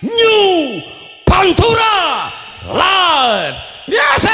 New Pantura Live. Yes!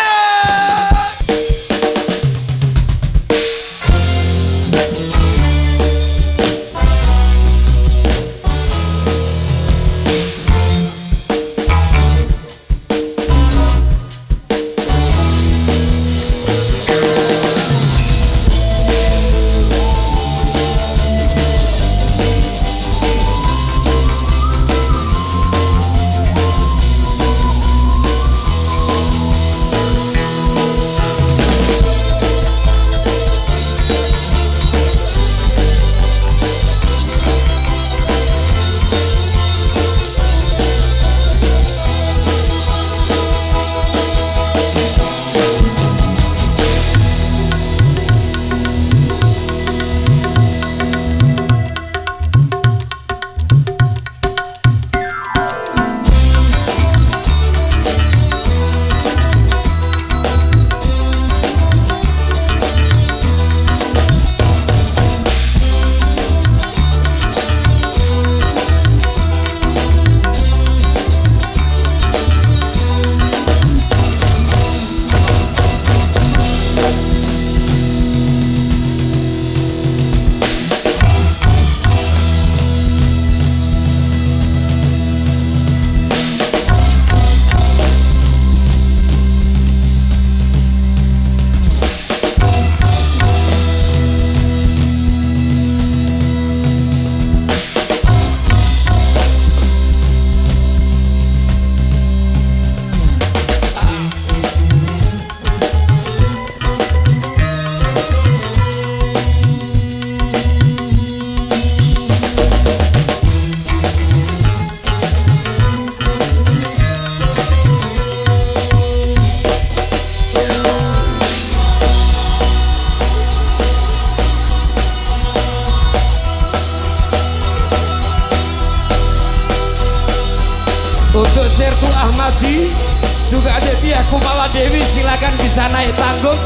Untuk Sertu Ahmadi juga ada dia Kumala Dewi, silakan bisa naik panggung.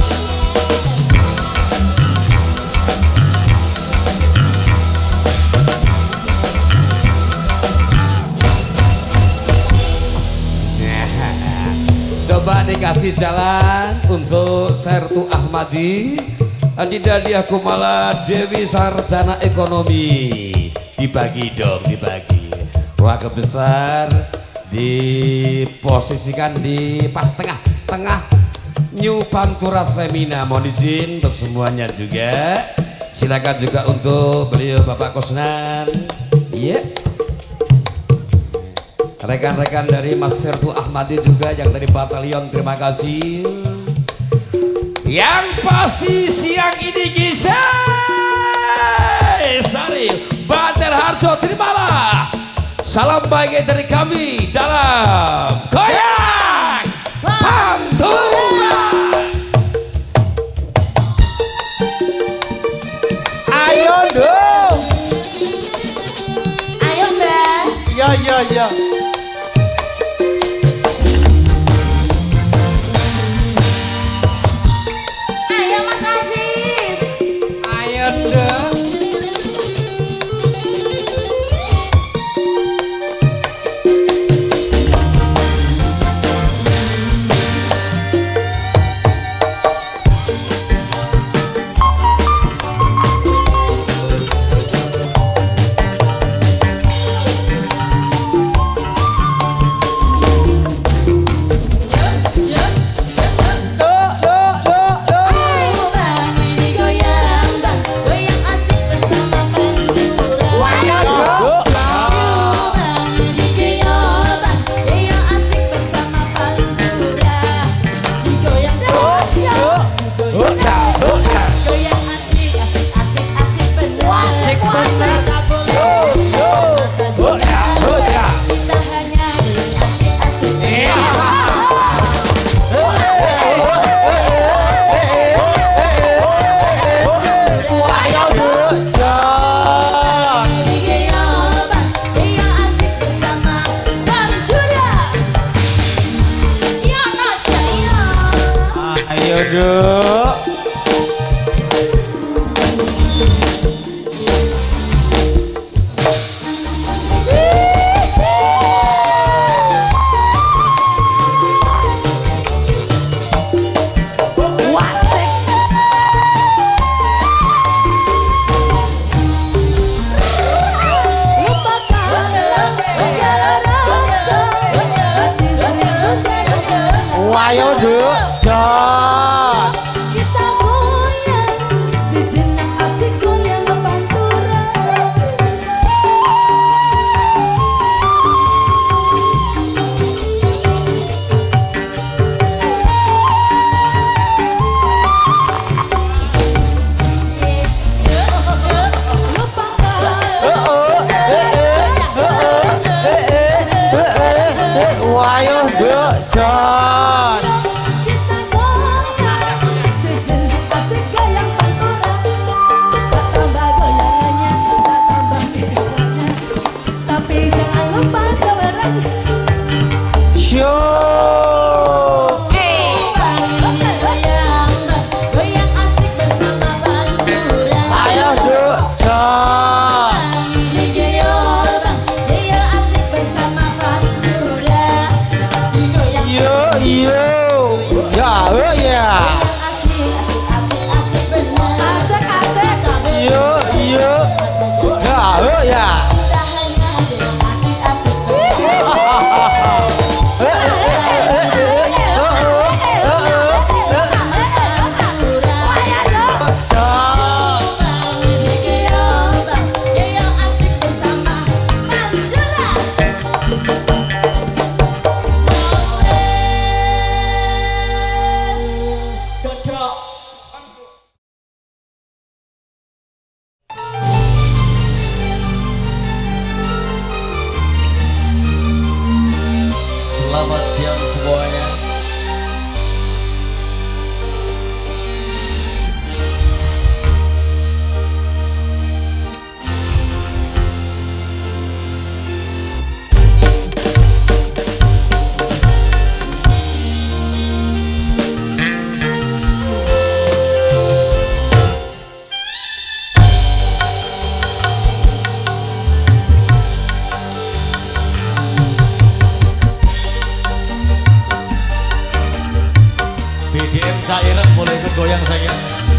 Coba dikasih jalan untuk Sertu Ahmadi, Adinda dia Kumala Dewi Sarjana Ekonomi. Dibagi dong, dibagi. Keluarga besar diposisikan di pas tengah-tengah New Pantura Femina. Mohon izin untuk semuanya juga. Silakan juga untuk beliau Bapak Kosnan. Iya. Rekan-rekan dari Mas Sertu Ahmadi juga yang dari batalion, terima kasih. Yang pasti siang ini kisah Sari Bandar Harjo, terimalah salam baik dari kami dalam Goyang Pantura. Ayo dong. Ayo Mbak. Ya. Ayo Mas Aziz. Ayo dong. Aduh. Ayo duk, jos. Kita goyang, sejenak asik goyang pantura. Ayo duk, jos. Kita goyang, sejenak asik goyang pantura. Tak tambah goyangannya, tak tambah hiburannya, tapi jangan lupa suaranya. Show. Goyang asik bersama pantura. Ayo duk, jos. Goyang asik bersama pantura. Yo yo. Ya, oh ya. Asik benar. Asik. Yo yo. Ya, oh ya. Kita hanya asik benar. Goyang asik bersama pantura. Selamat siang semuanya. BDM Cairan boleh ikut goyang saya.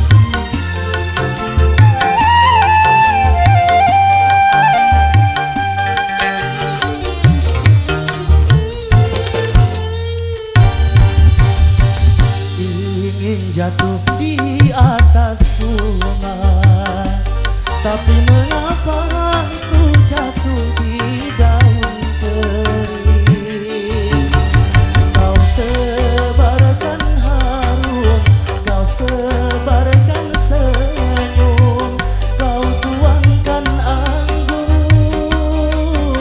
Ingin jatuh di atas sungai, tapi mengapa ku jatuh di daun kering. Kau tebarkan harum, kau sebarkan senyum, kau tuangkan anggur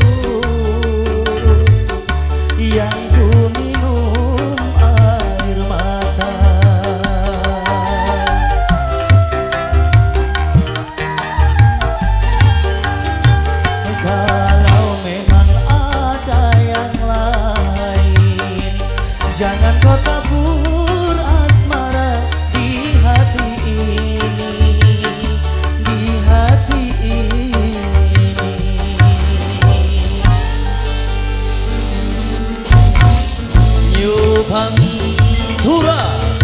yang ku minum air mata. Kalau memang ada yang lain, jangan kau tabur asmara di hati ini, di hati ini. New Pantura.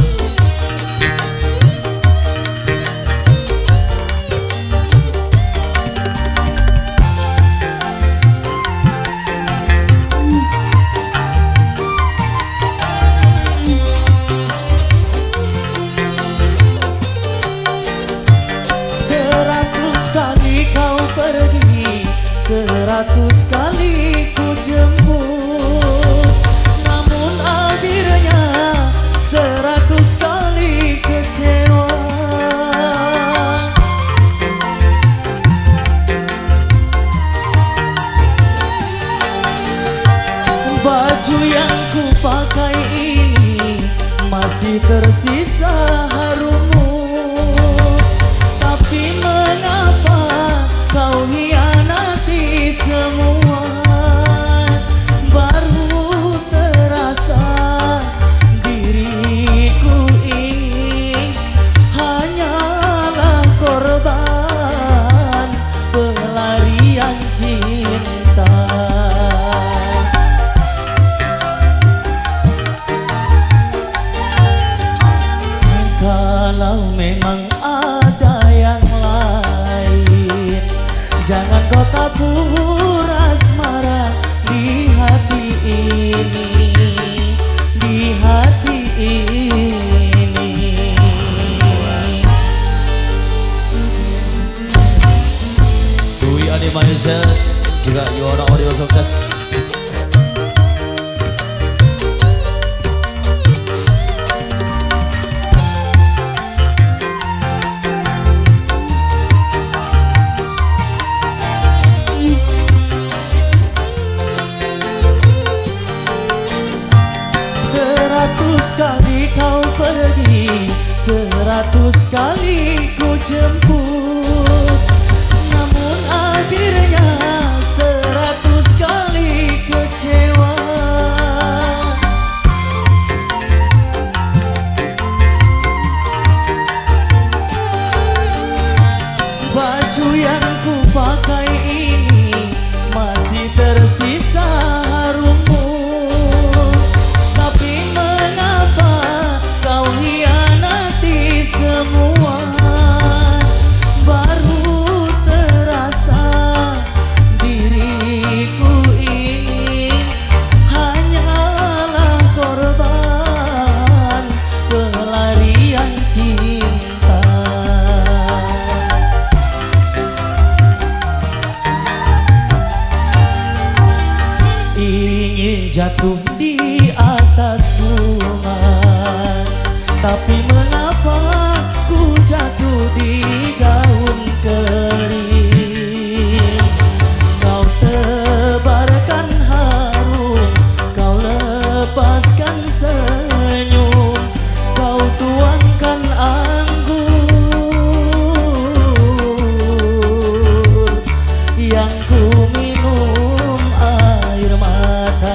Seratus kali kau pergi, 100 kali ku jemput, namun akhirnya 100 kali kecewa. Baju yang ku pakai ini masih tersisa harummu, tapi mengapa kau hianati semua? Baru terasa diriku ini hanyalah korban pelarian cinta. Kalau kali kau pergi, 100 kali ku jemput, namun akhirnya 100 kali kecewa. Baju yang ku pakai ini masih tersisa harummu, tapi mengapa kau hianati semua? Baru terasa diriku ini hanyalah korban pelarian cinta. Ingin jatuh di atas bunga, tapi mengapa ku jatuh di daun kering? Kau tebarkan harum, kau lepaskan senyum, kau tuangkan anggur yang ku minum air mata.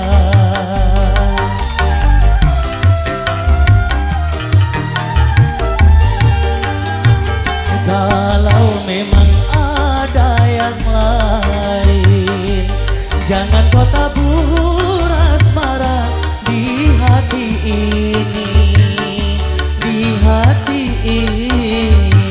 Kalau memang ada yang lain, jangan kau tabur asmara di hati ini, di hati ini.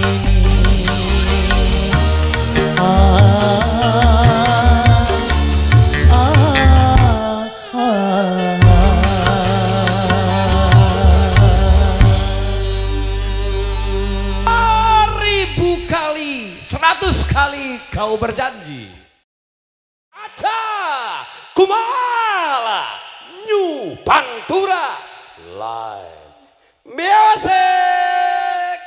Kali kau berjanji ada Kumala New Pantura live music.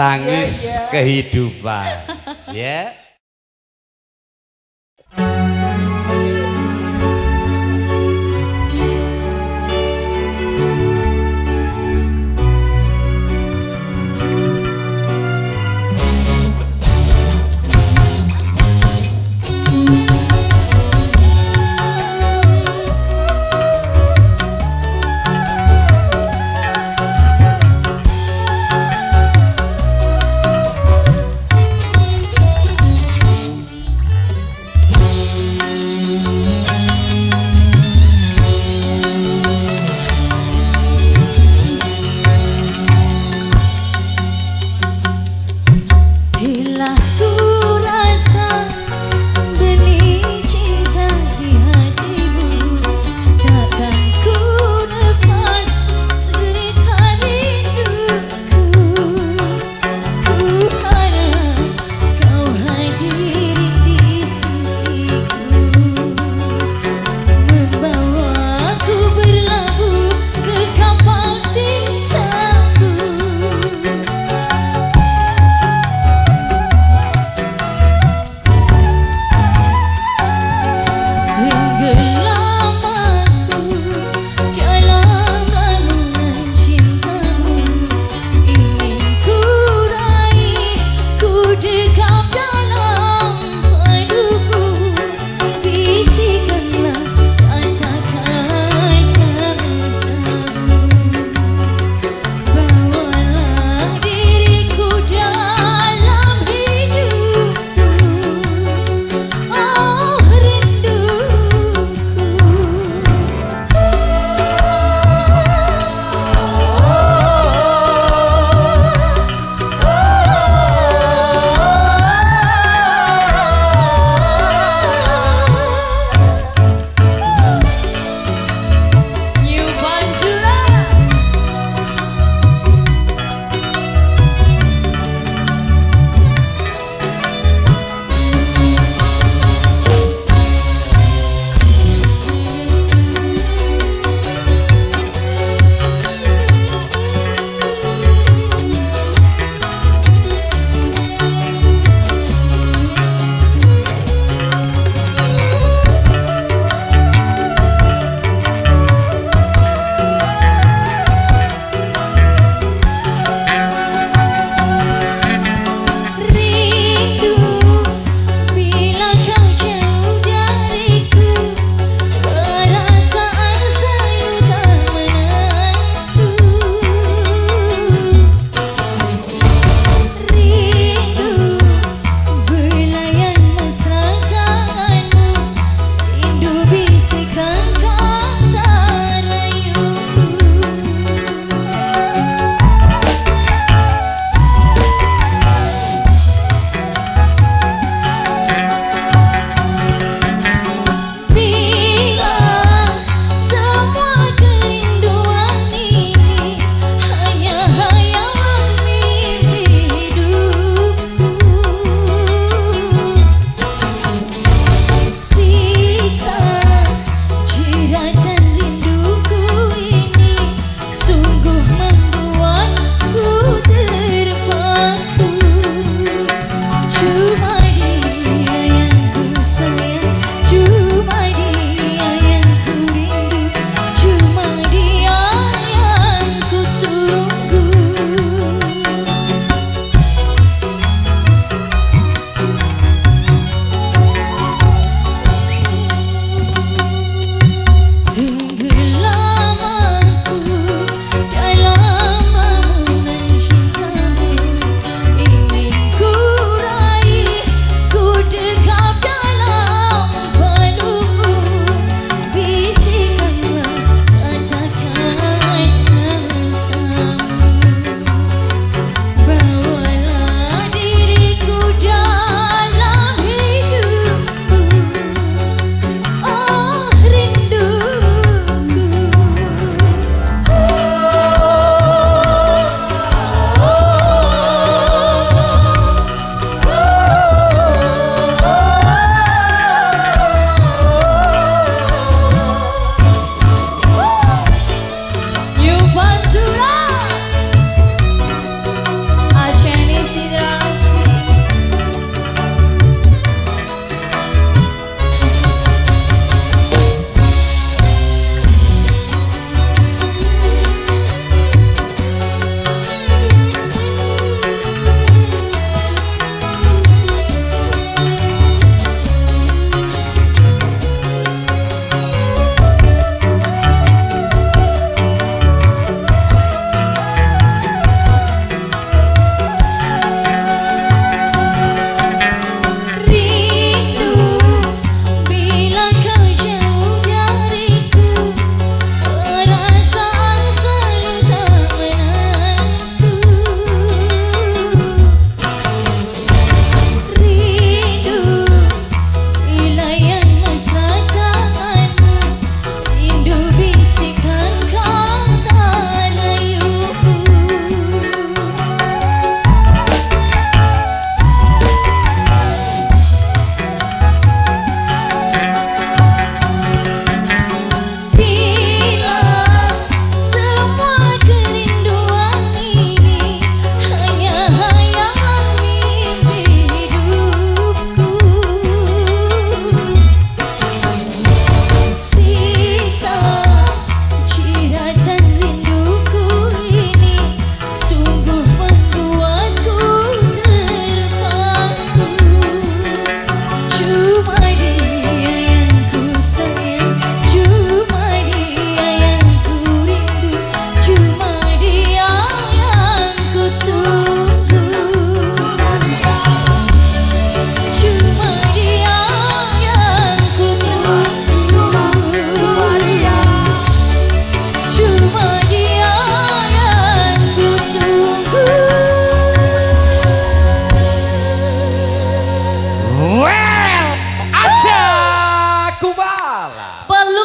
tangis kehidupan. Ya.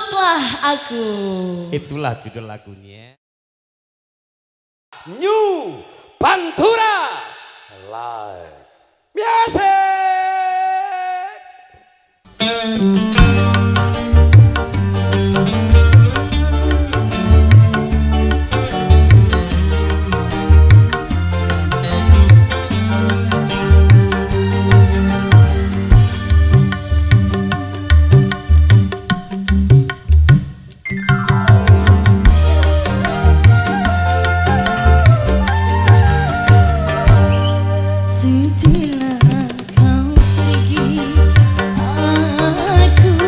Peluklah aku. Itulah judul lagunya. New Pantura Live. Biasa. Setelah kau pergi, aku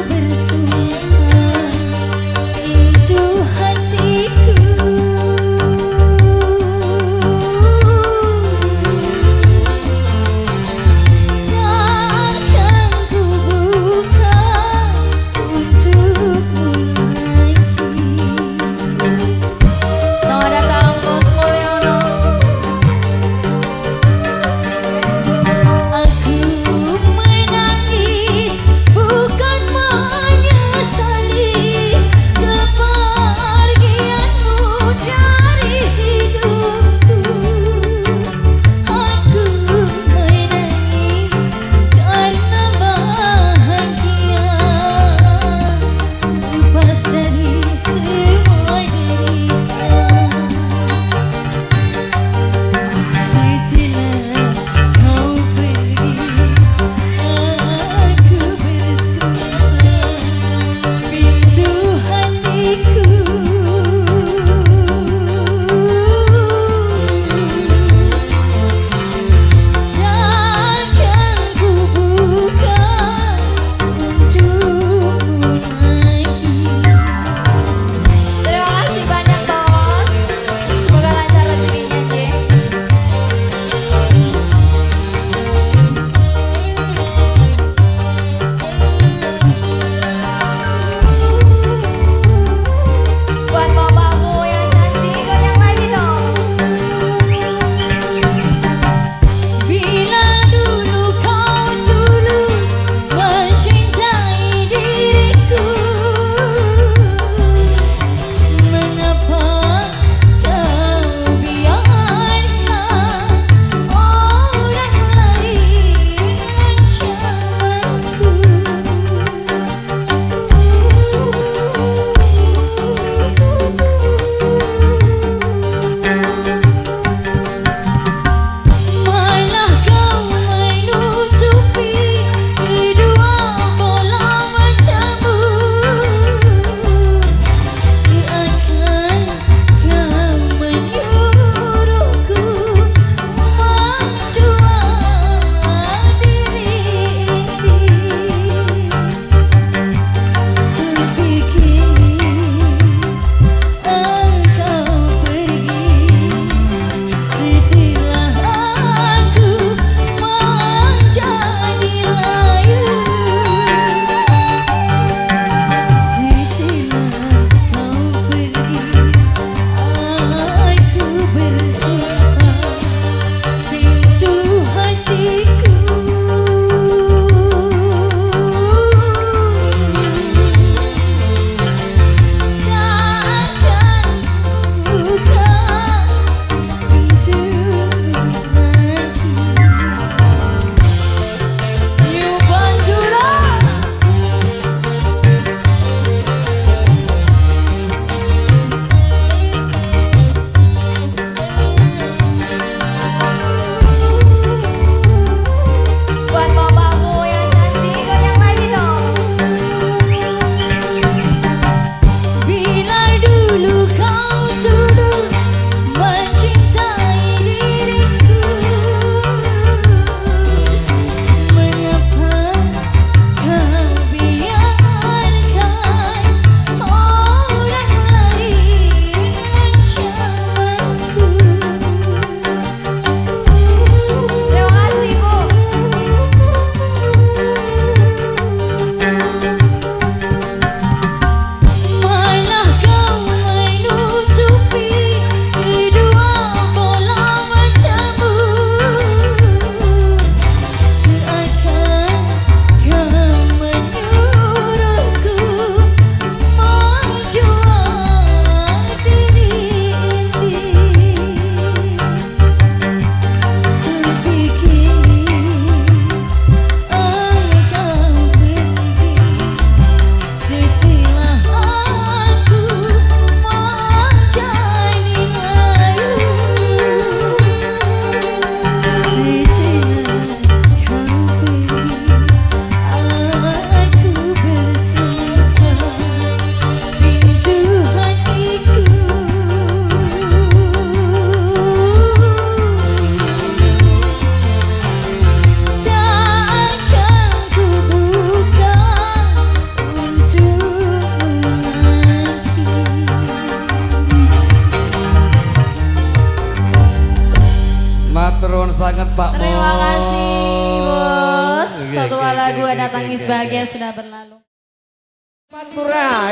bahagia sudah berlalu. Pantura.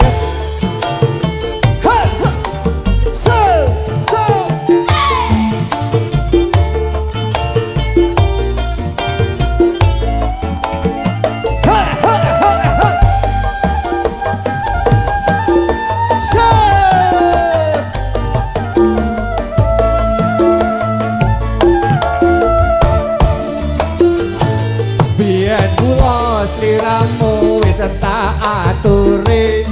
So. Sliramu wis tak aturi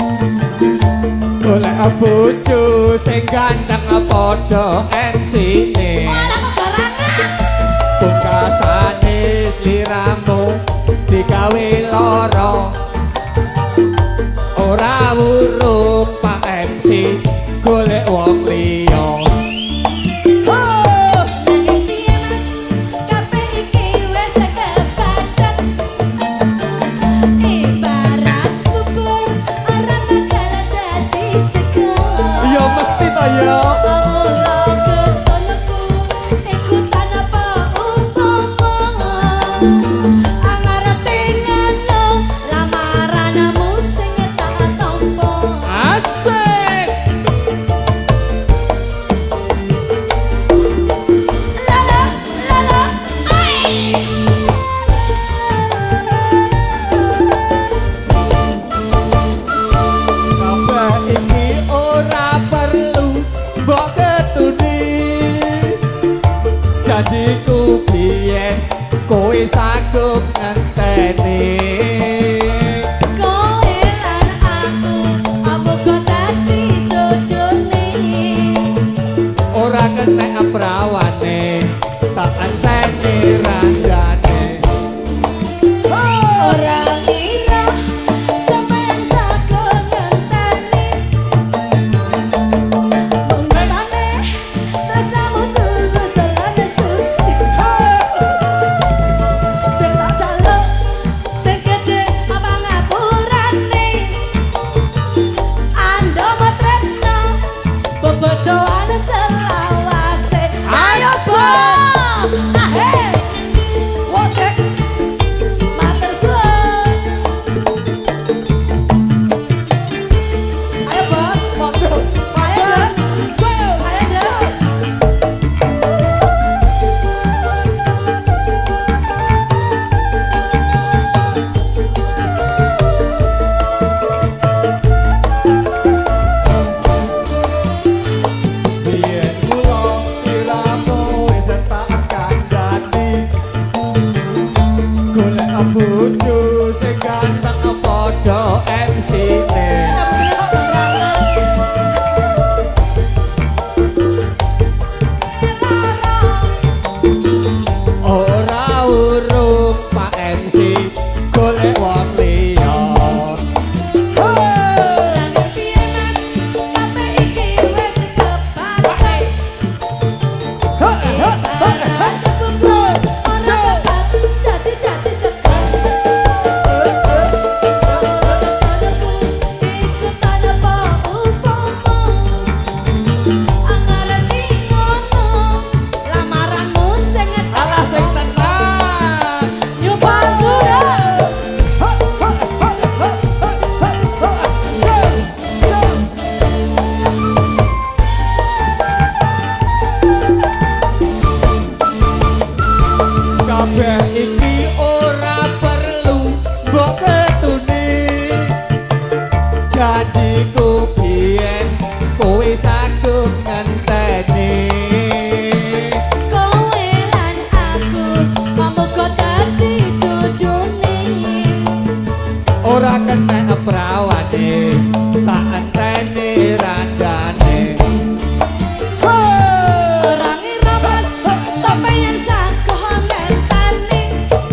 golek bojo sing ganteng padha MC-ne pungkasane sliramu digawe lara ora urung Pak MC golek wong liya. Janjiku biyen kowe saged ngenteni kowe lan aku amoga dadi jodone ora kenek prawane tak enteni randane ora ngira sampeyan saged ngenteni mengene tresnamu tulus lan suci sing tak jaluk sing gedhe apa ngapurane ando tresno bebojoan selawase ayo bos ahe wosek matur suwun ayo bos foto ayo ayo biyen kula sliramu wis tak kandhani golek bojo sing ganteng padha MC-ne ora urung Pak MC golek wong liya. langit piye mas sampe iki wis kepancen Alah sing tenan. Kabeh iki ora perlu mbok ketuni janjiku biyen kowe saged ngenteni Kowe lan aku pamuga dadi jodone ora kenek prawane tak enteni randane ora ngira mas sampeyan saged ngenteni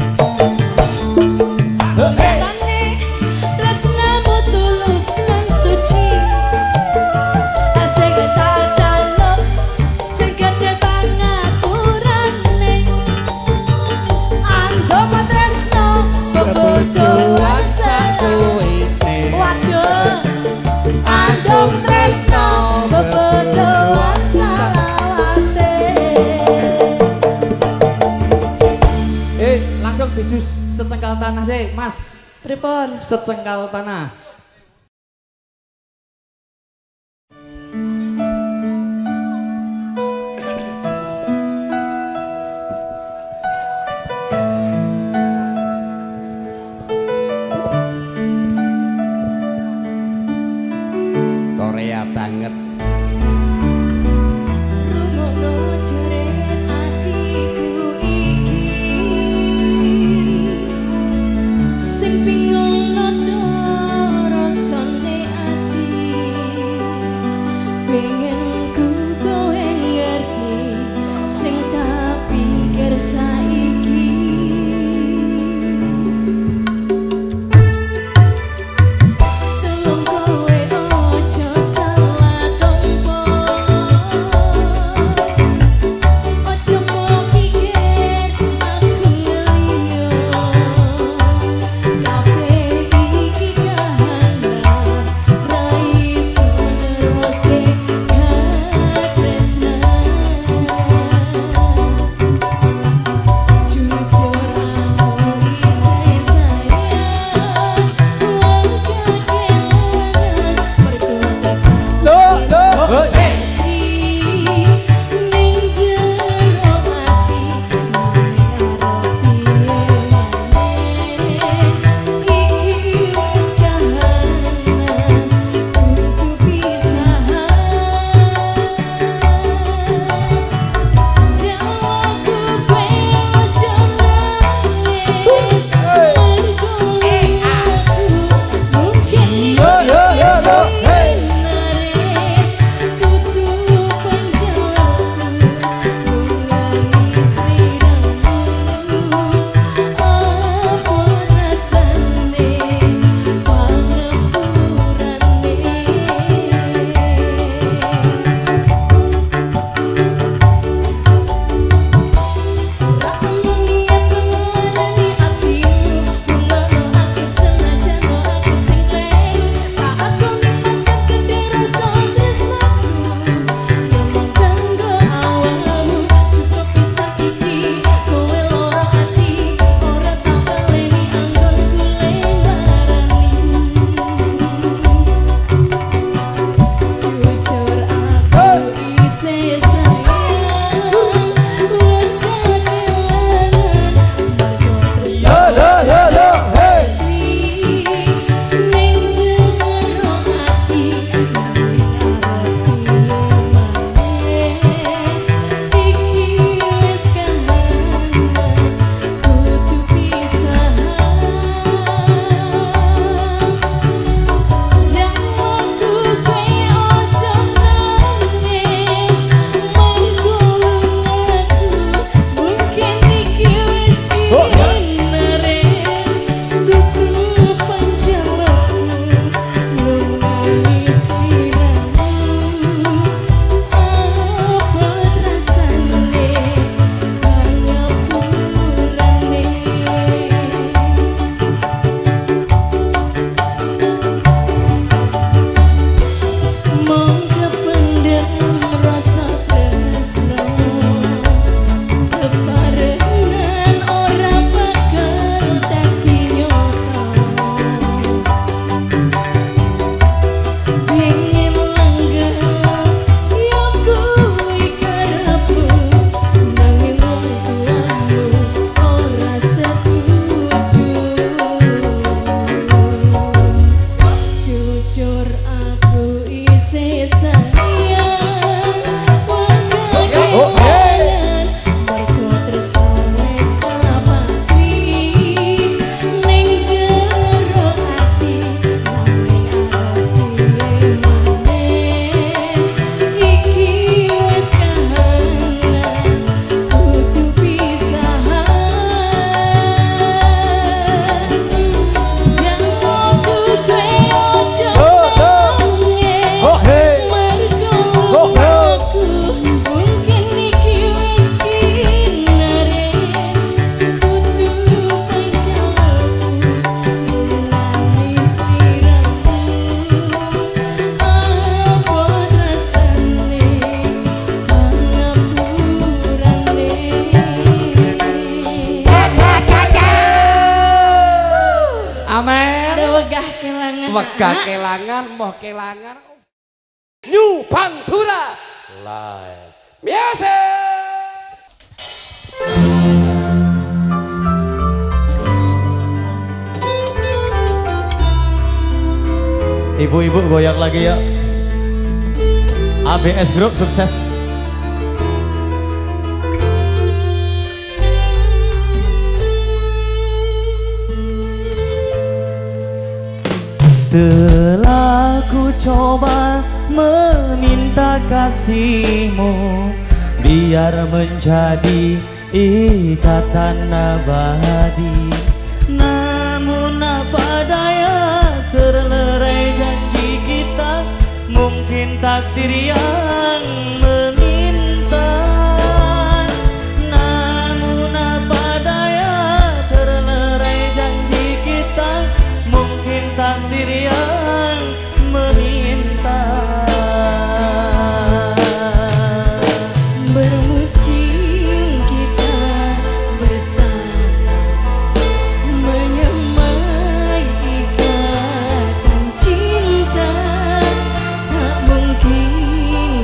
Tane tresnamu tulus lan suci asik tak jaluk sing gedhe pangaturane ando tresno bebojoan sasuwene waduh andong tresno bebojoan salawase Langsung dijus setengah tanah sih, Mas. Pripun? secengkal tanah. Korea banget. Rumono jeret atiku iki sing pingin lodo kelangan. Wega kelangan, moh kelangan. New Pantura Live music. Ibu-ibu goyak lagi ya. ABS Group sukses. Telah ku coba meminta kasihmu biar menjadi ikatan abadi, namun apa daya terlerai janji kita, mungkin takdir yang meminta. Namun apa daya terlerai janji kita, mungkin takdir yang meminta. Bermusim kita bersama, menyemai ikatan cinta. Tak mungkin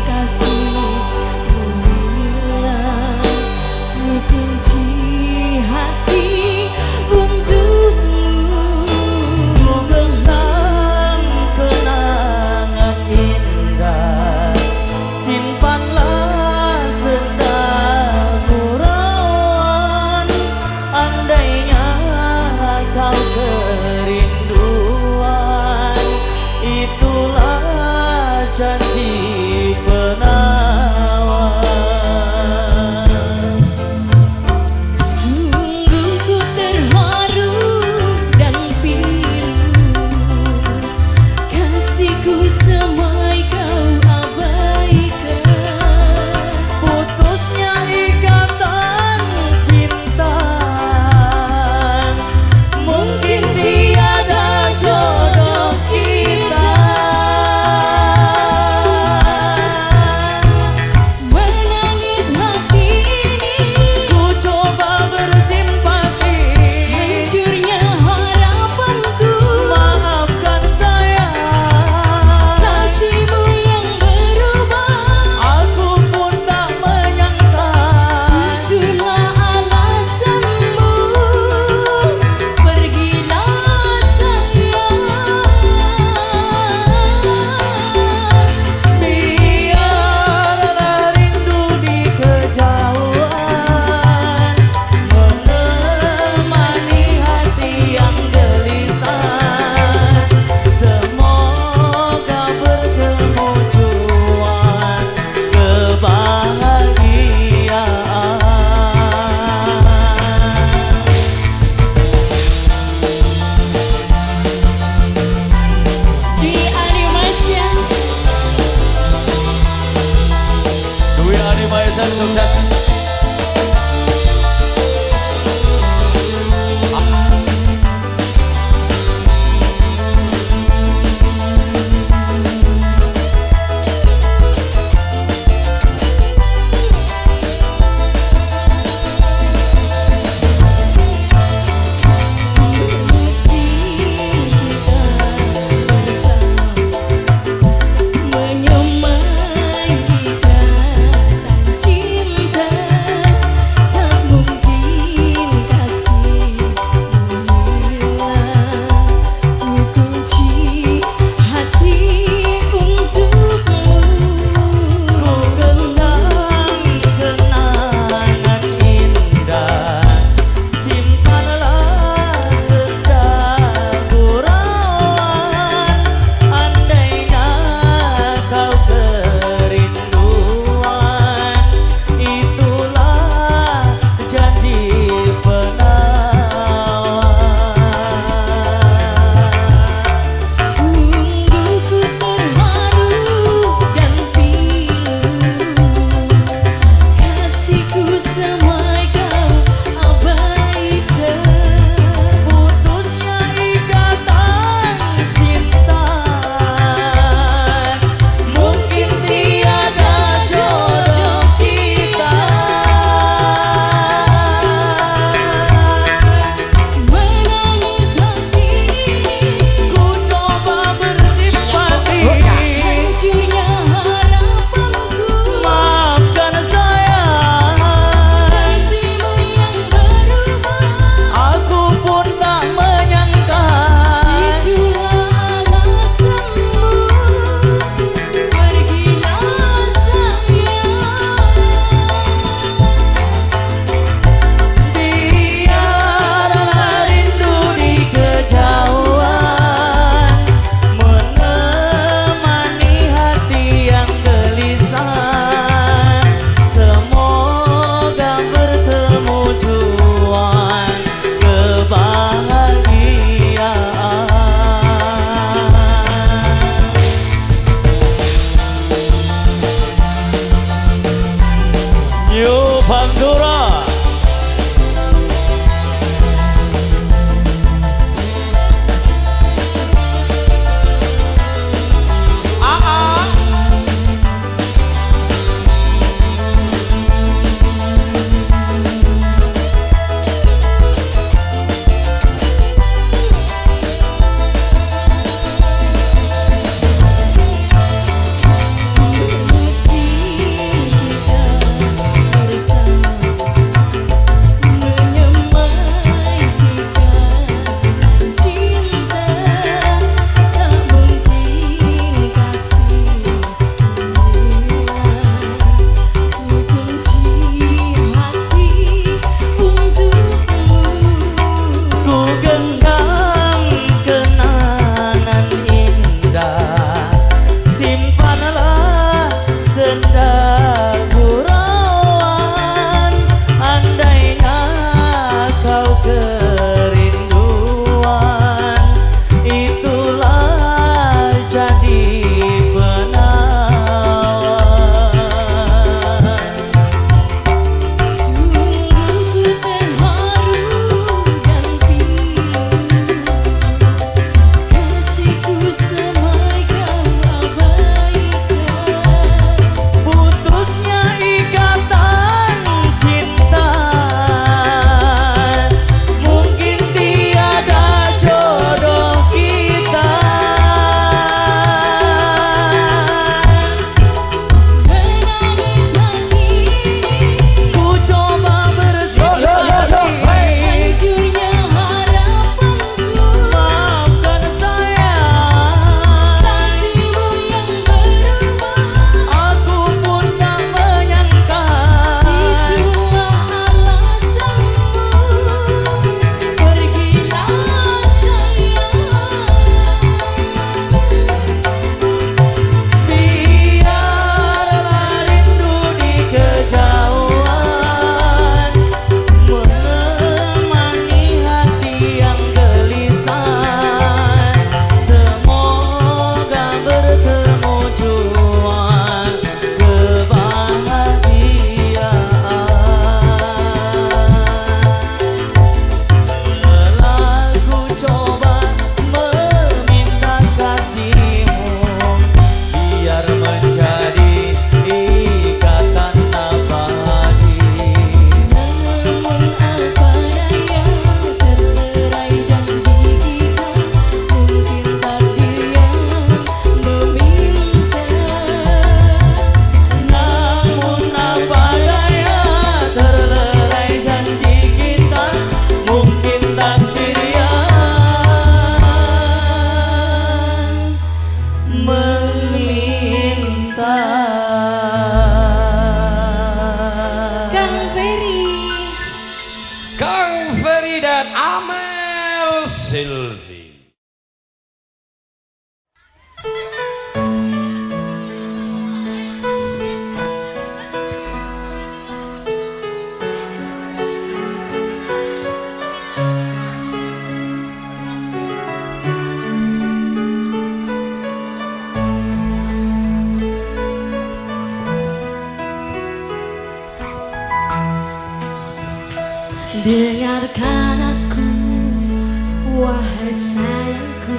Dengarkan aku, wahai sayangku,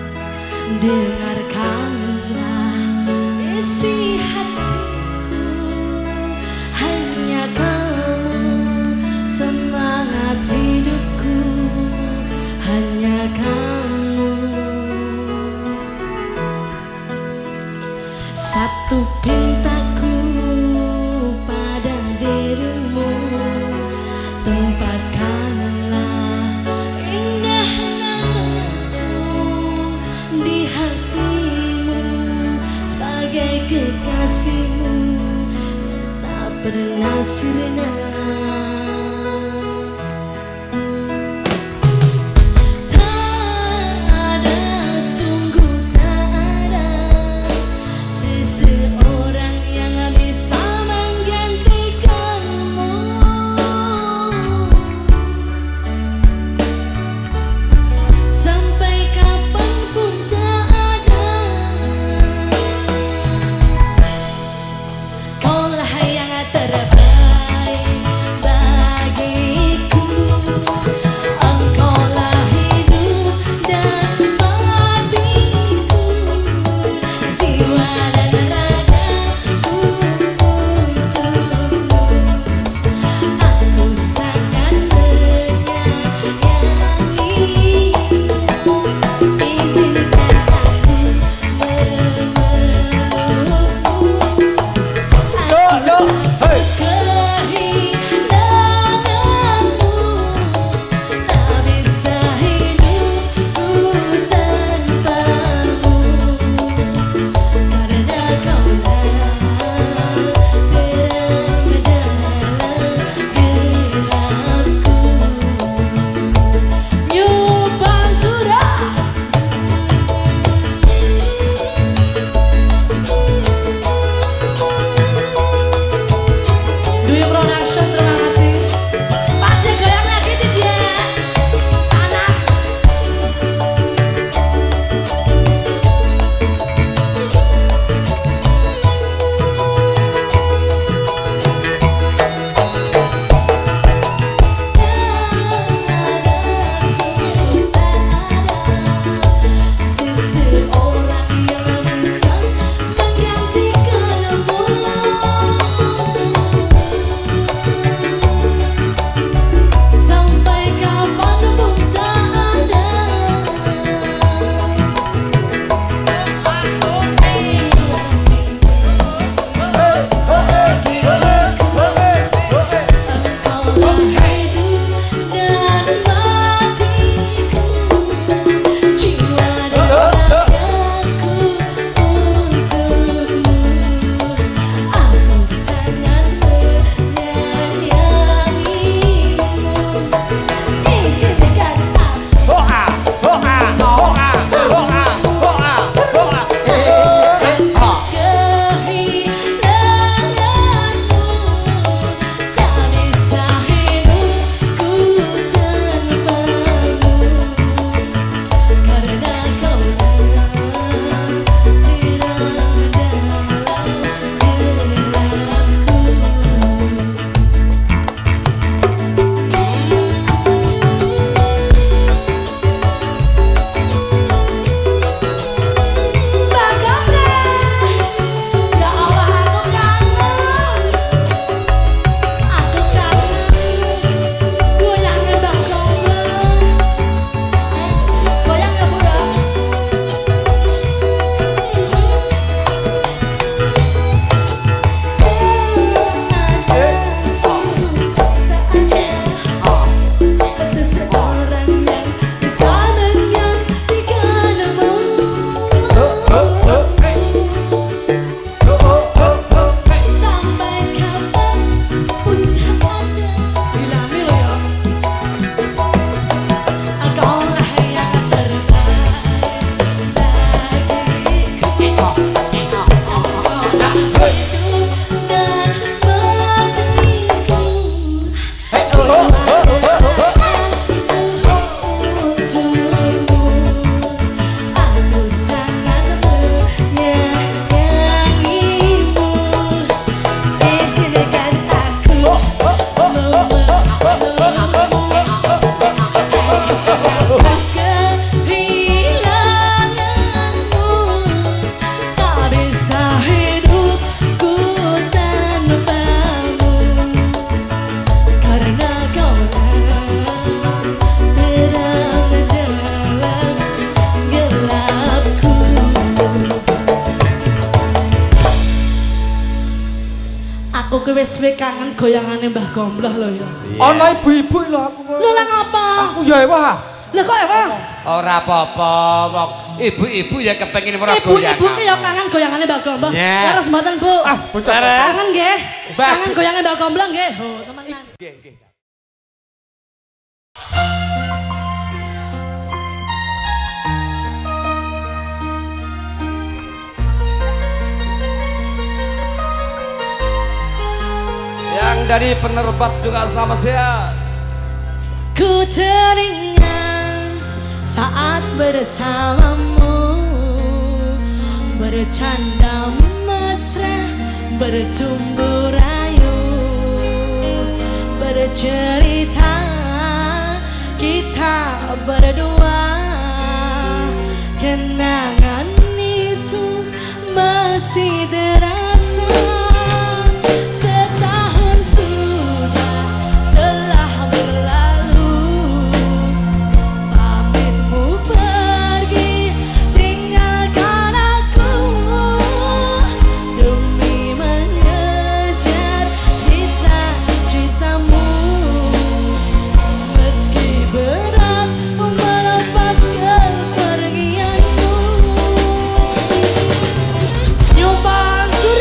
dengarkanlah isi hatiku. Hanya kamu semangat hidupku, hanya kamu. Satu pintaku pada dirimu, tempatkanlah indah namaku di hatimu sebagai kekasihmu yang tak pernah sirna. Tak ada, sungguh tak ada seseorang yang bisa menggantikanmu. Sampai kapanpun tak ada. Kaulah yang terbaik Aku wis kangen goyangane Mbah Gombloh lho ya. Ana ibu-ibu lho aku. Lho lah ngapa? Aku ya ewah. Lho kok ewah? Ora apa-apa, wong ibu-ibu ya kepengin ora goyangan. Ibu-ibu ki ya kangen goyangane Mbah Gombloh. Ya. Terus mboten, Bu? Bocah. Kangen nggih. Mbah. Kangen goyangane Mbah Gombloh nggih. Ho, temenan. Nggih, nggih. Yang dari penerbat juga selamat siang. Ku teringat saat bersamamu, bercanda mesra, bertumbuh rayu, bercerita kita berdua. Kenangan itu masih terasa. Setahun sudah telah berlalu, pamitmu pergi tinggalkan aku demi mengejar cita-citamu. Meski berat melepas kepergianmu, nyoba hancur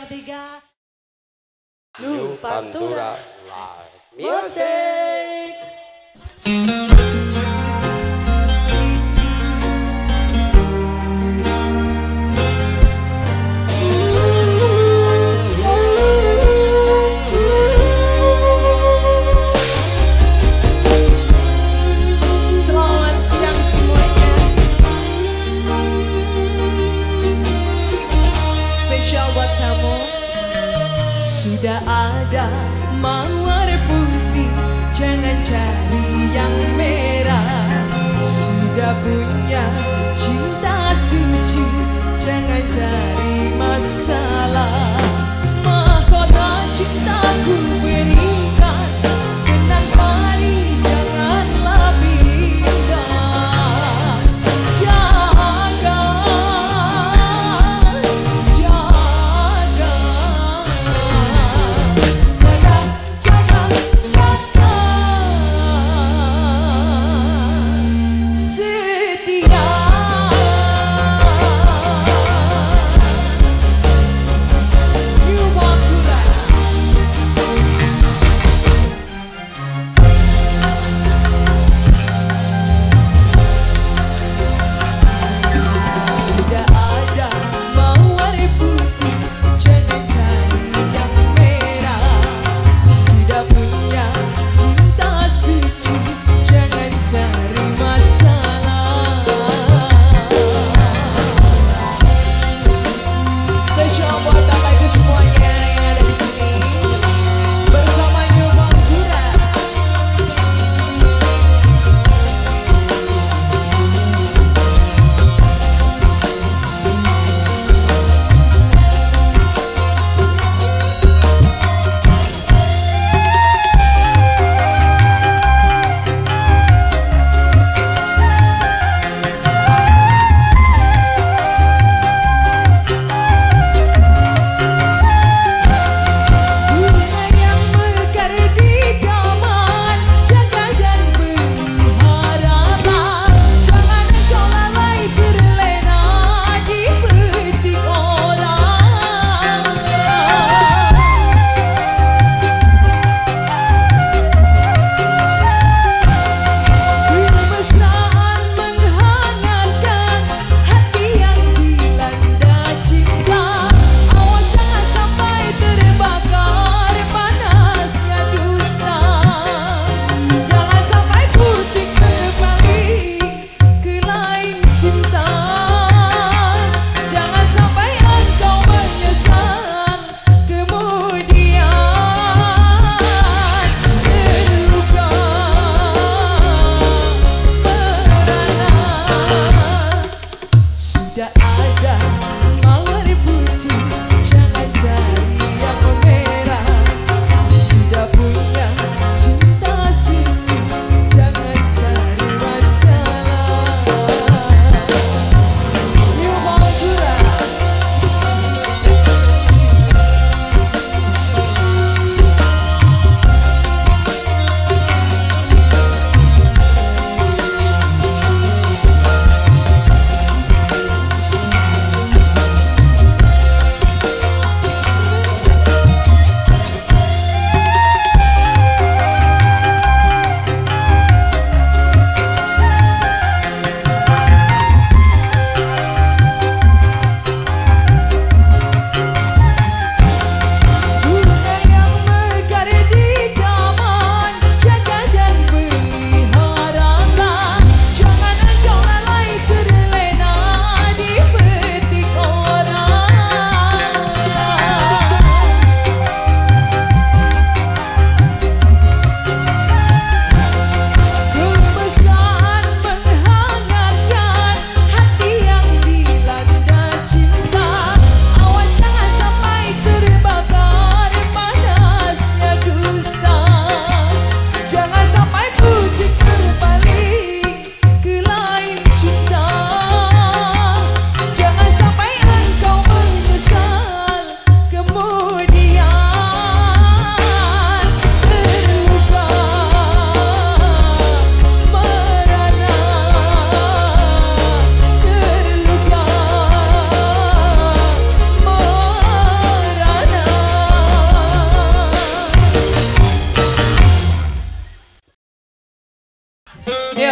yang tiga. New Pantura Live Music. Selamat siang semuanya. Spesial buat kamu. Sudah ada mawar putih, jangan cari yang merah. Sudah punya cinta suci, jangan cari masalah. Mahkota cintaku berikan, benang sari janganlah pindah. Jaga, jaga, jaga, jaga, setia.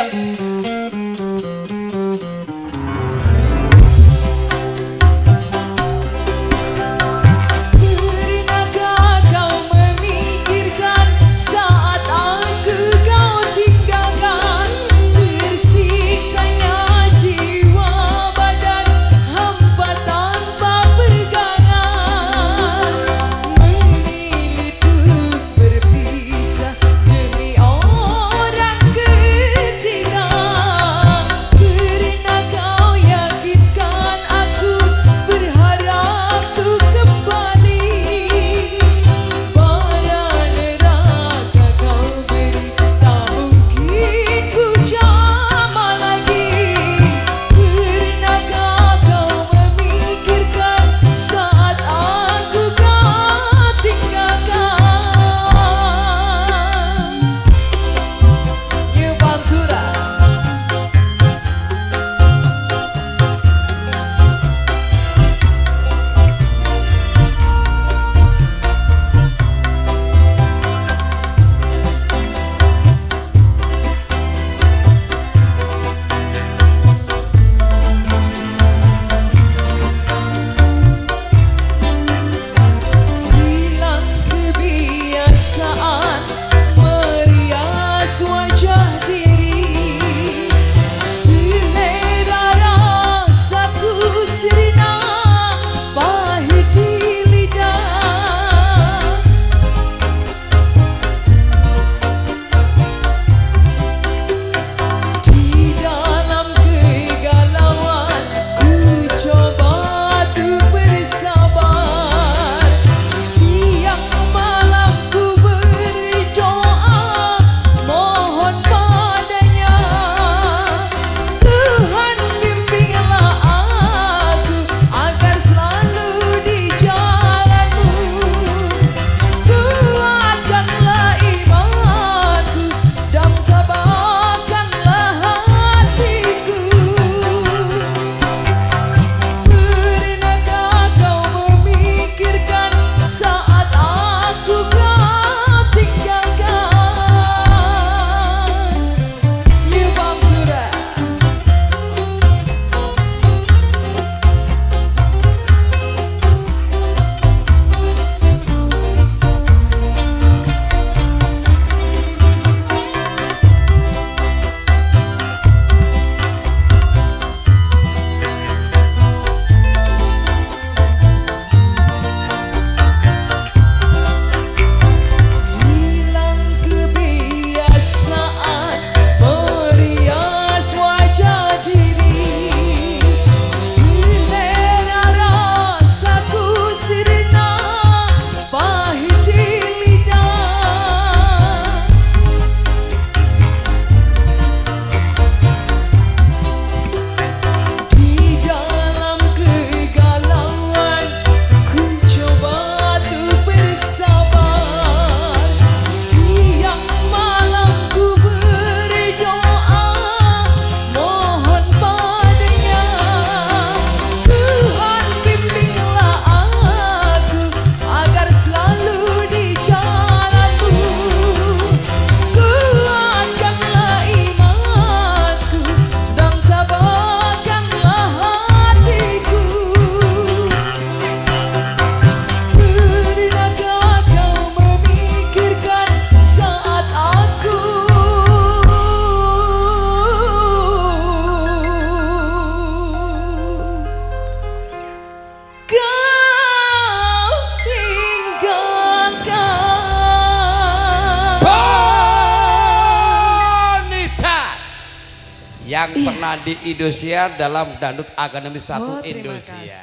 yang pernah di Indosiar dalam Dangdut Akademis 1 Indosiar.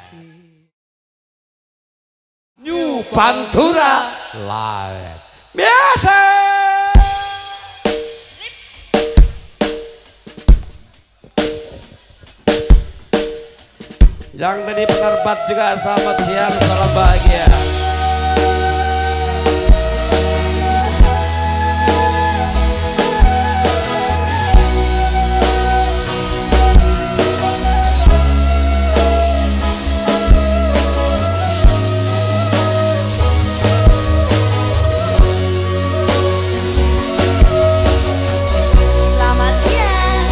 New Pantura Live. Biasa. Yang tadi penerbat juga selamat siang, salam bahagia. Selamat siang.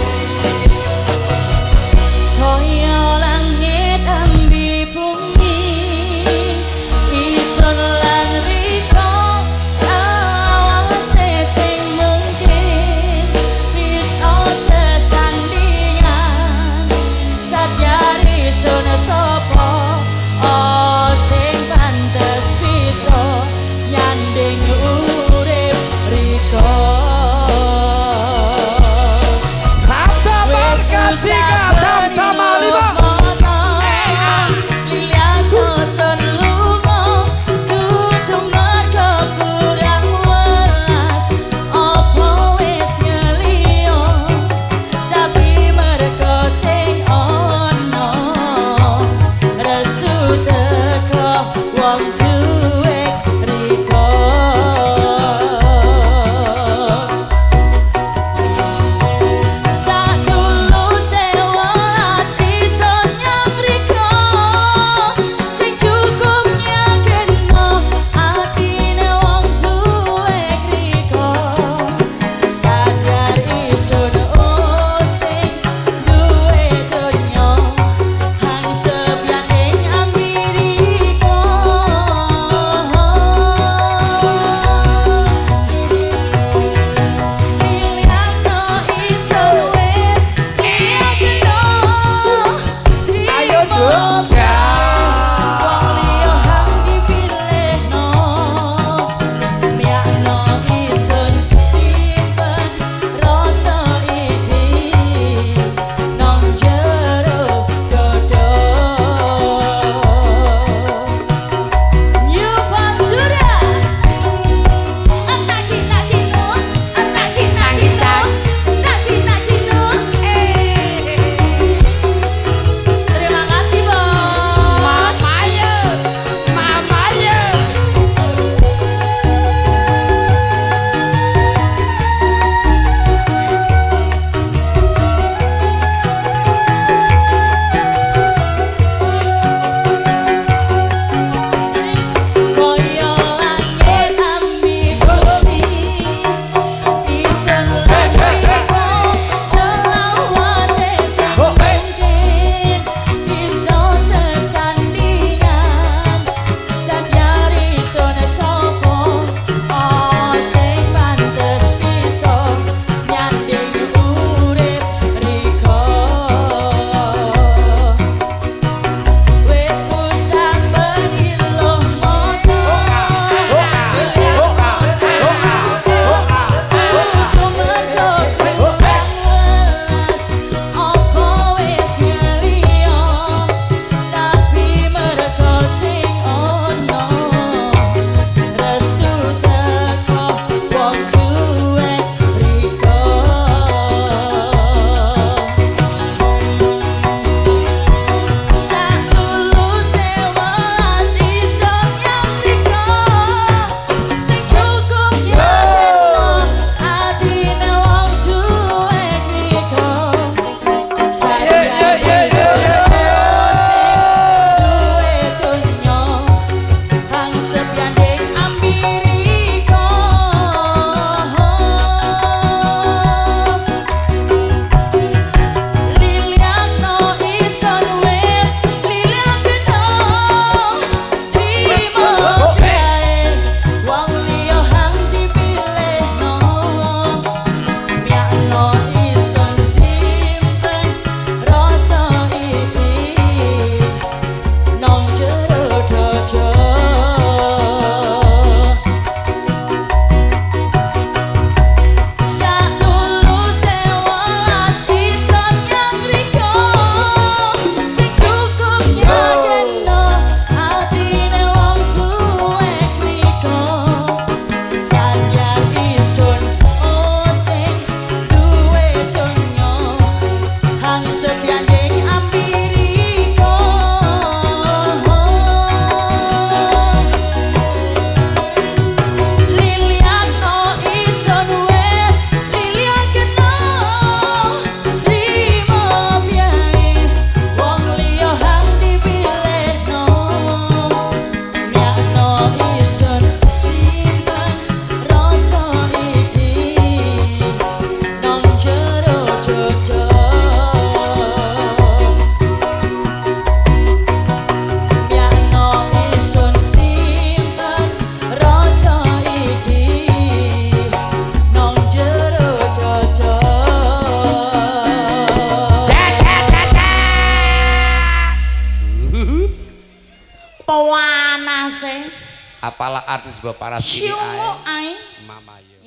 kepala artis gue paras ini ai. Mama yo.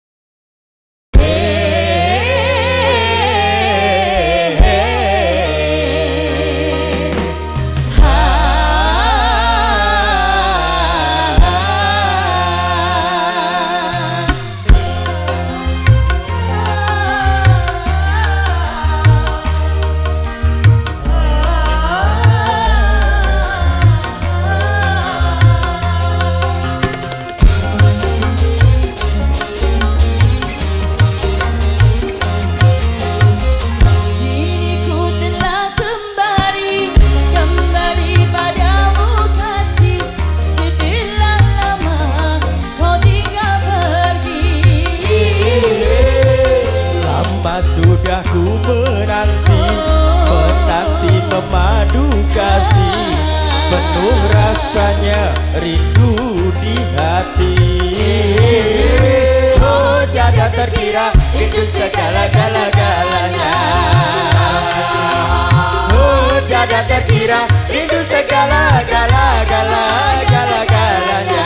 Memadu kasih penuh rasanya rindu di hati. Oh tiada terkira rindu segala-galanya. Oh tiada terkira rindu segala-galanya.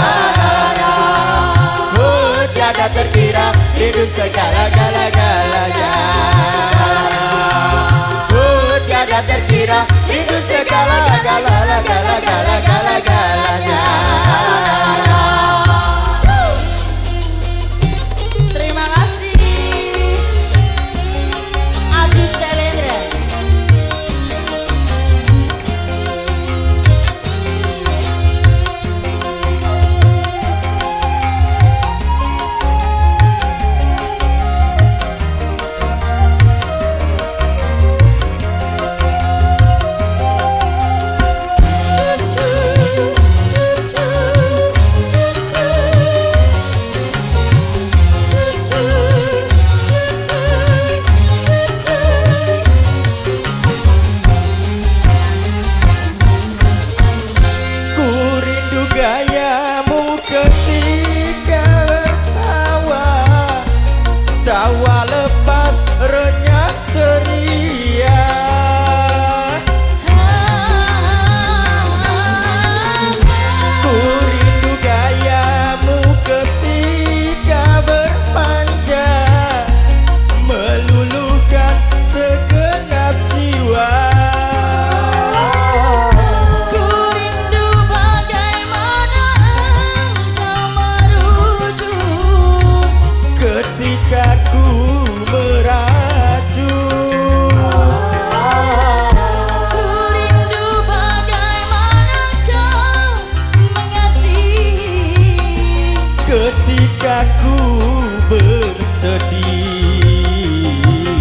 Oh tiada terkira rindu segala-galanya. Tiada terkira rindu segala-galanya. Terima kasih Aziz Shalendra. Tawa lepas renyah ceria. Ku rindu gayamu ketika bermanja, meluluhkan segenap jiwa. Ku rindu bagaimana engkau merujuk ketika ku meracun. Ku rindu bagaimana kau mengasihi Ketika ku bersedih.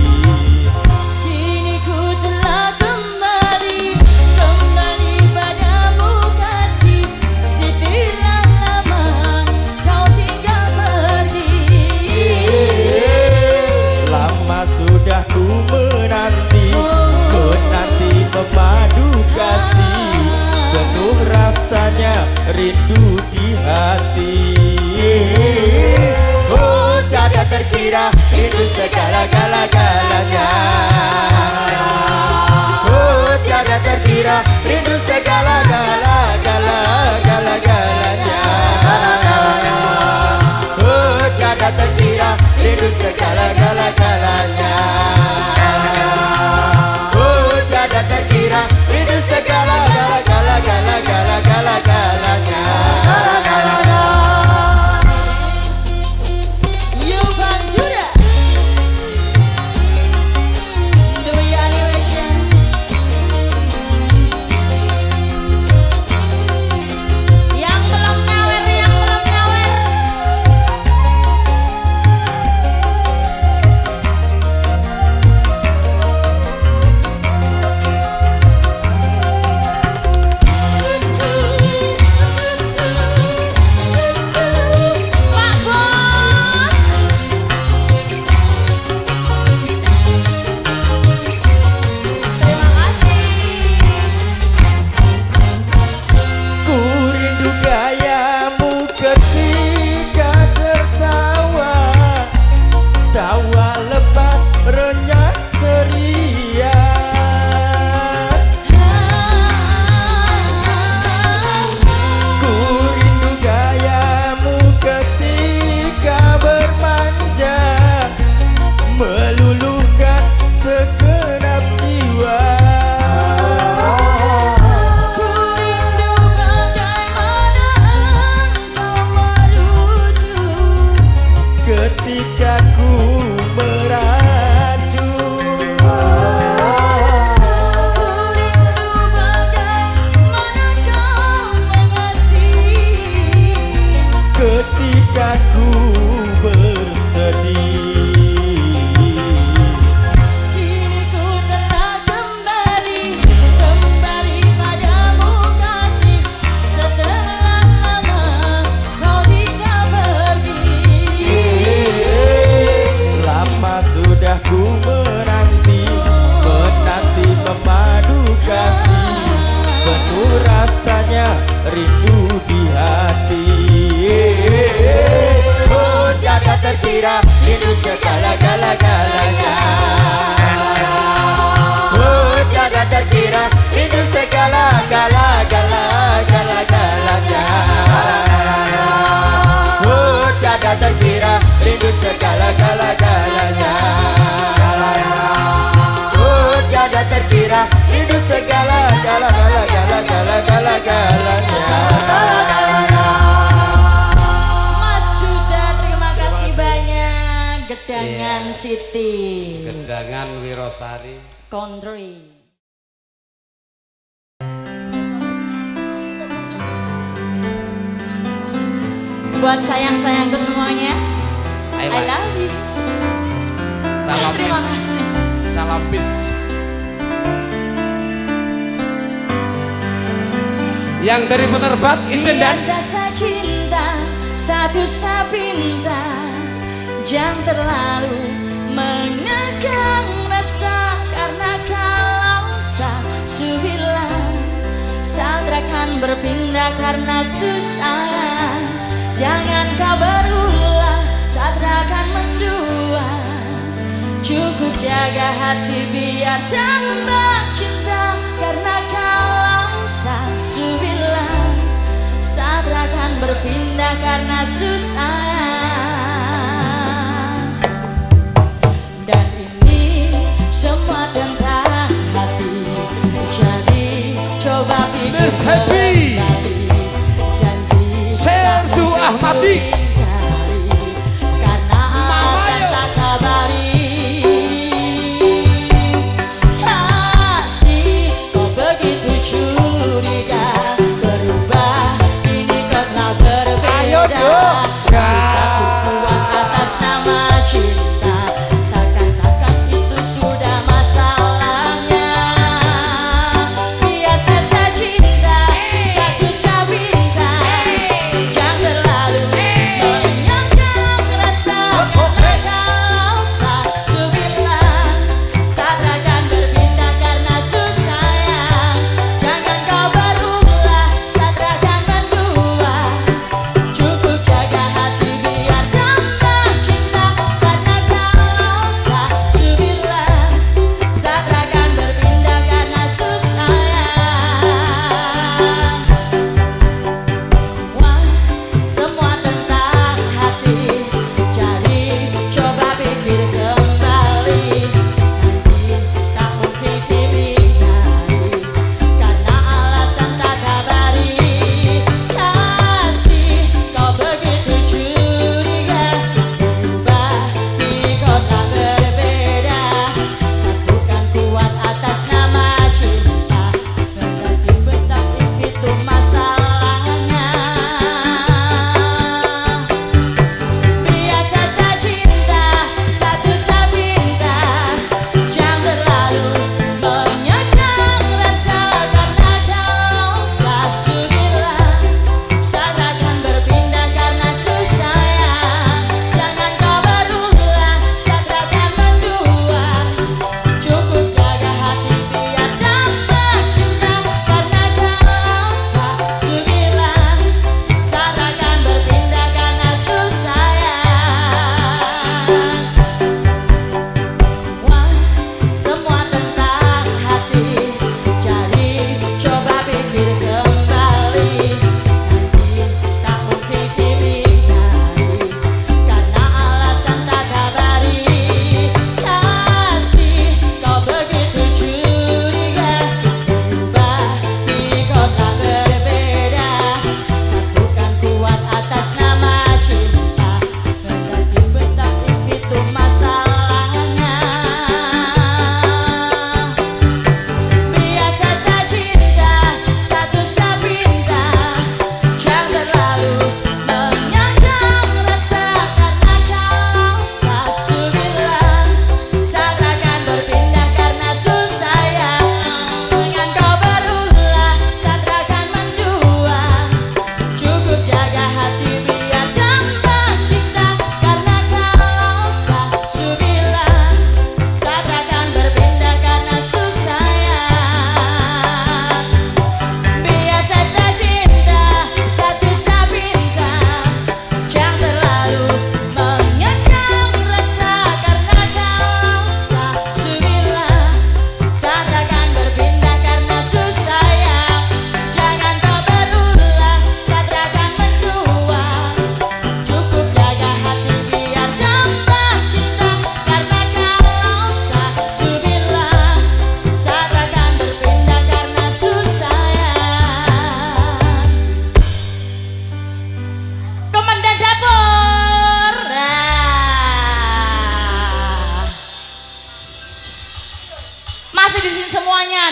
Kini ku telah kembali padamu kasih. Setelah lama kau tinggal pergi. Lama sudah ku menanti memadu kasih penuh rasanya rindu di hati. Oh tiada terkira rindu segala-galanya. Oh tiada terkira rindu segala-galanya. Oh tiada terkira rindu segala-galanya. Oh tiada terkira rindu segala-galanya. You Banjura Dwi Animation. Yang belum nyawer segala-galanya. Tiada terkira rindu segala-galanya. Tiada terkira rindu segala-galanya. Tiada terkira rindu segala-galanya. Mas Juda, terima kasih banyak. Gedangan Siti, Gedangan Wirosari Country. Buat sayang-sayangku semuanya, Ayo, I love you. salam Terima bis, kasih. salam bis. Yang dari penerbat Ijen dan Biasa cinta satu sapinta, jangan terlalu mengekang rasa, karena kalau sasu hilang Sandra kan berpindah karena susah. Jangan kau berulah, Sandra kan mendua. Cukup jaga hati biar tambah cinta, karena kalau sasu hilang Sandra kan berpindah karena susah. Dan ini semua tentang hati, jadi coba pikir Happy kembali. Janji Sersu Ahmadi karena Mama akan yo. tak kabari. Kasih kau begitu curiga, berubah kini kau telah berbeda. Ayo dong. Kuat atas nama cinta, takkan itu sudah masalahnya. Biasa saja cinta satu sabinta, jangan terlalu menyangkang rasa, karena kalau sasu bilang Sandra kan berpindah karena susah. Jangan kau berulah, Sandra kan mendua. Cukup jaga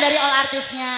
dari all artisnya.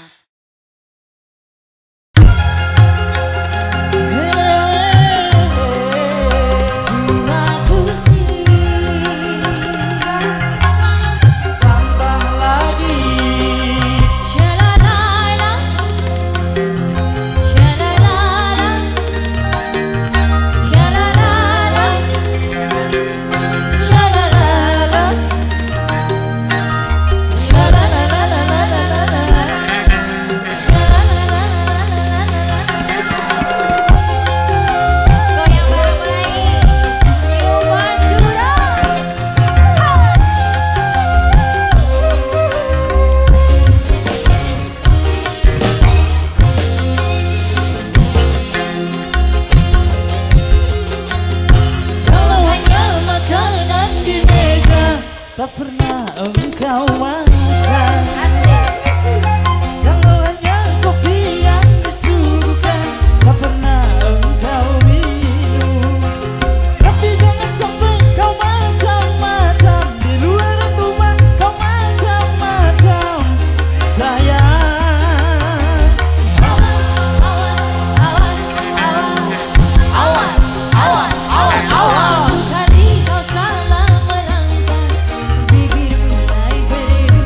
Tak pernah engkau makan. Asik. Kalau hanya kopi yang disuguhkan, tak pernah engkau minum. Tapi jangan sampai kau macam-macam, di luar rumah kau macam-macam, sayang. Awas, awas, awas, awas. Kali kau salah melangkah, bibirmu naik beribu.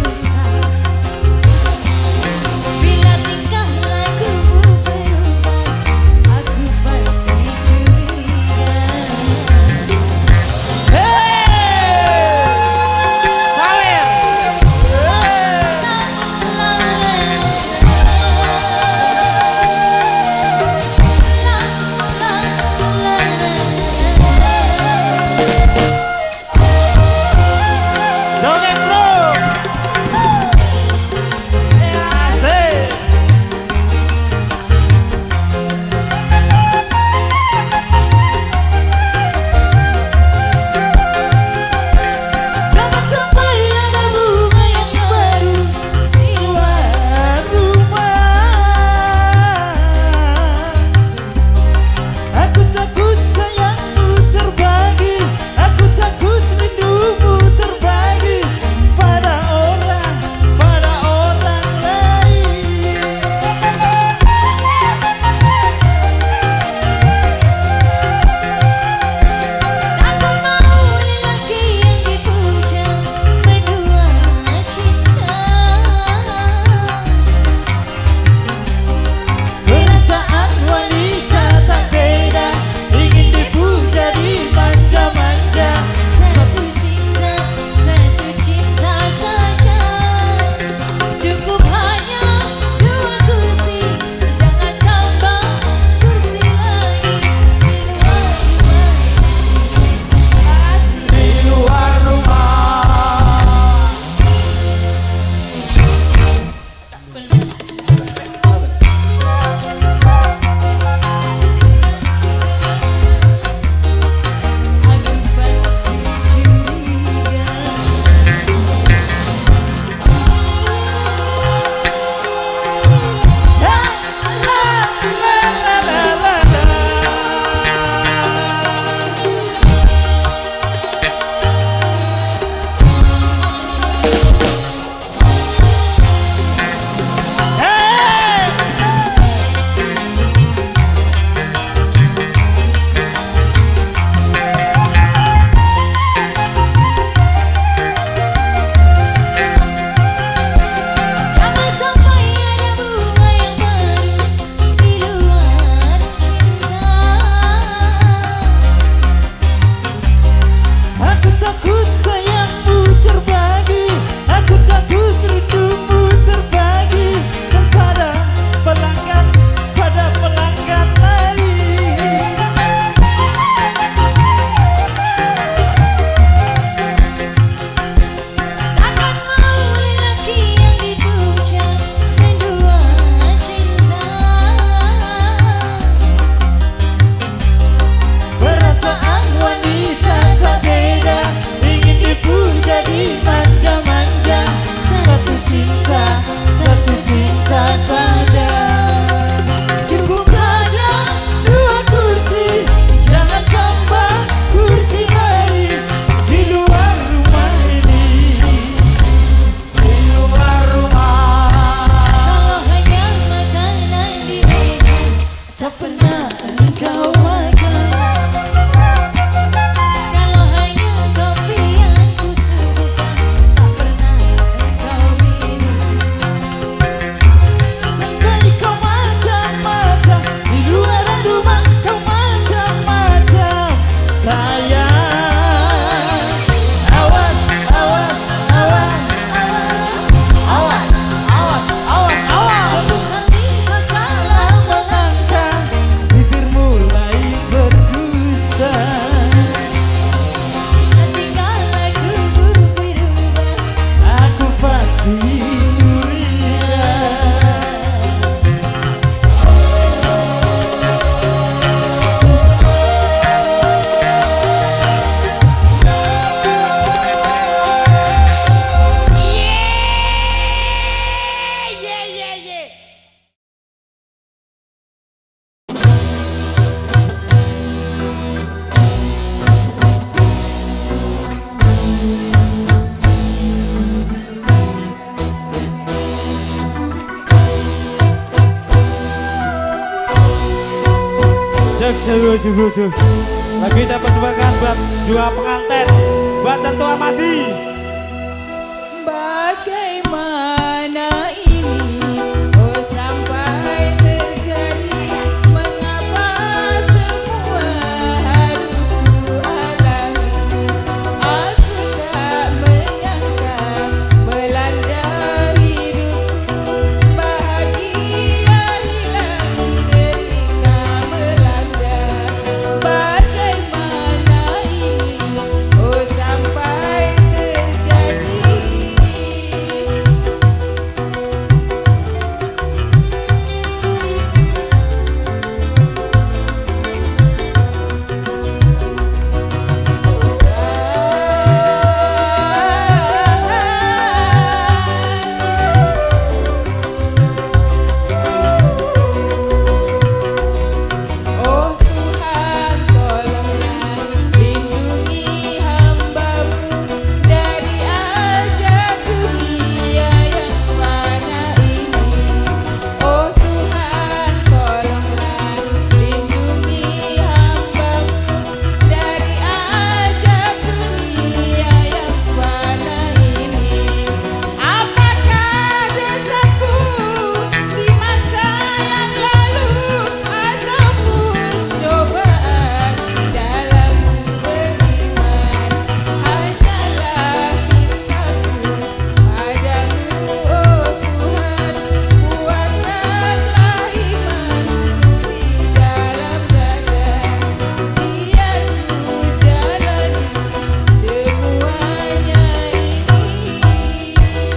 lucu. Lagi saya persembahkan buat dua pengantin, buat Cantu Amadi. Bagaimana ini, oh sampai terjadi, mengapa semua harus ku alami? Aku tak menyangka melanda hidupku, bahagia hilang ketika melanda. Bagaimana ini, oh sampai terjadi. Oh Tuhan, tolonglah lindungi hamba-Mu dari azab dunia yang fana ini. Oh Tuhan, tolonglah lindungi hamba-Mu dari azab dunia yang fana ini. Apakah dosaku di masa yang lalu ataupun cobaan dalam beriman? Hanyalah cintaku padamu, oh Tuhan, kuatkanlah imanku di dalam dada. Biar ku jalani semuanya ini.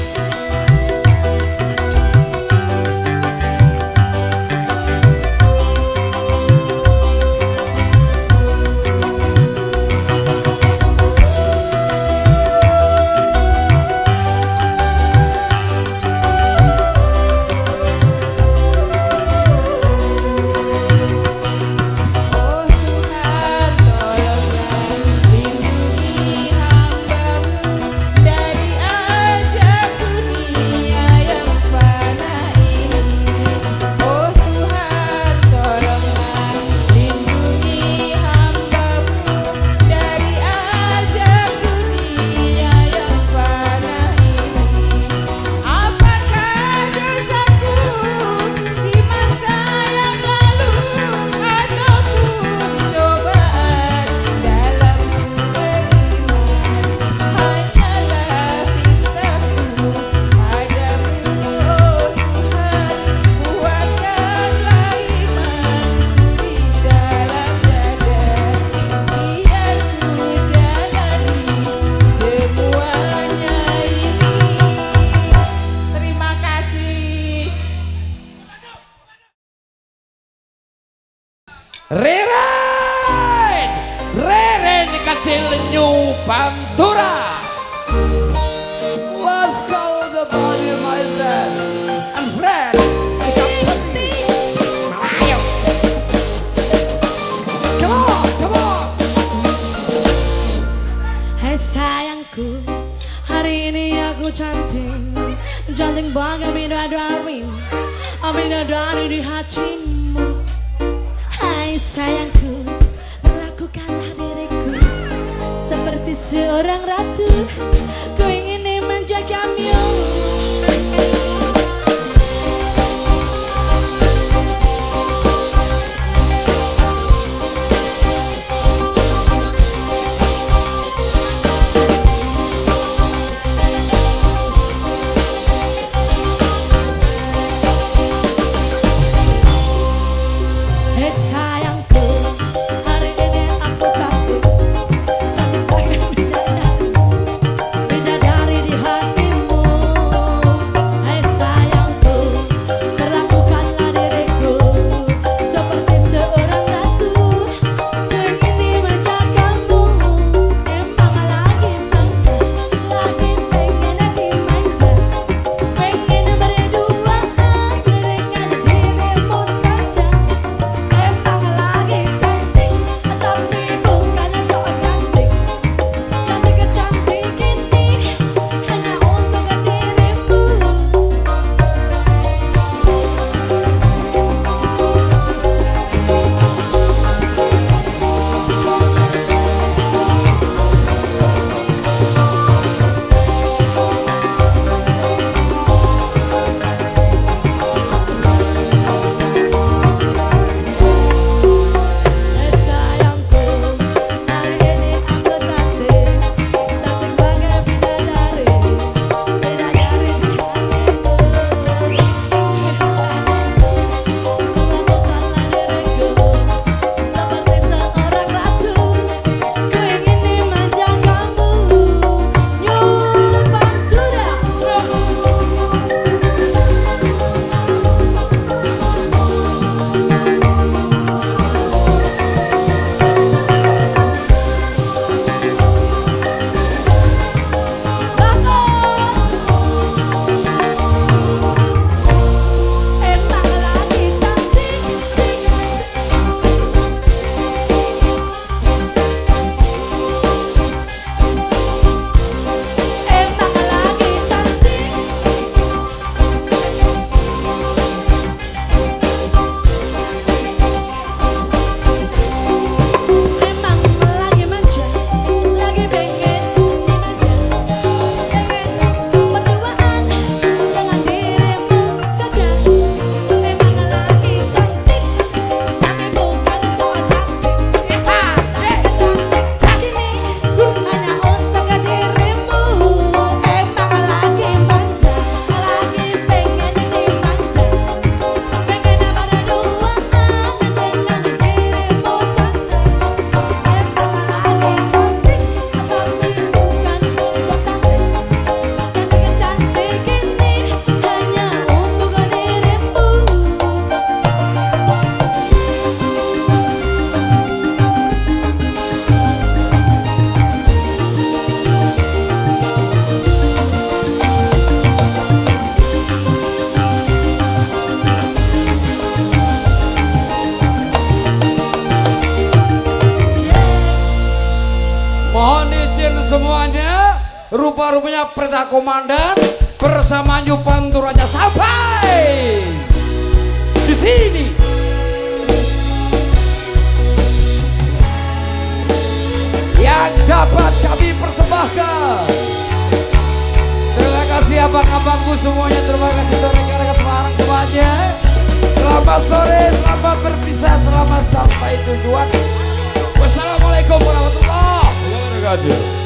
Oh Tuhan, tolonglah lindungi hamba-Mu dari azab dunia yang fana ini. Oh Tuhan, tolonglah lindungi hamba-Mu dari azab dunia yang fana ini. Apakah dosaku di masa yang lalu ataupun cobaan dalam beriman? Hanyalah cintaku padamu, oh Tuhan, kuatkanlah imanku di dalam dada. Biar ku jalani semuanya ini. Terima kasih. Reren kecil New Pantura. Let's go the body my friend and friend. Come on. Hai sayangku, hari ini aku cantik bagai bidadari di hatimu. Hai sayangku, perlakukanlah diriku seperti seorang ratu. Ku ingin menjagamu. Sayangku, hari ini aku cantik bagai bidadari. izin semuanya, rupa-rupanya perintah komandan bersama New Panturanya sampai di sini. Yang dapat kami persembahkan. Terima kasih abang-abangku semuanya, terima kasih rekan-rekan Semarang semuanya. Selamat sore, selamat berpisah, selamat sampai tujuan. Wassalamualaikum warahmatullahi wabarakatuh.